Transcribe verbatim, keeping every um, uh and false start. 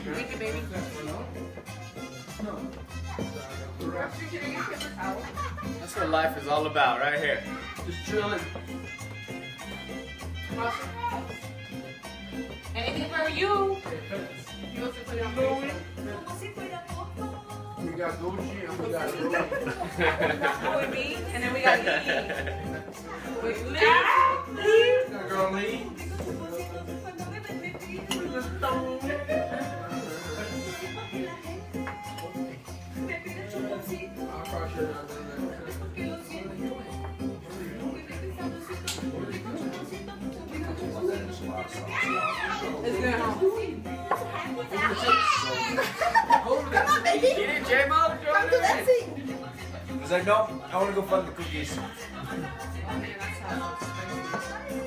Thank you, baby. That's what life is all about, right here. Just chilling. Anything for you? You also put it on Louis. We got Gucci and we got Louis. With me, and then we got Lee. With Lee. Lee. That girl Lee. I'll cross your line. It's good, huh? Get it, J-Mo? Come to that seat. I was like, no, I want to go find the cookies. Oh man, that's how